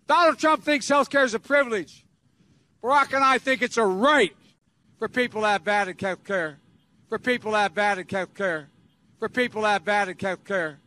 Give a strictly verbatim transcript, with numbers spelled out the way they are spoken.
Donald Trump thinks health care is a privilege. Barack and I think it's a right for people to have bad health care. For people to have bad health care. For people to have bad health care.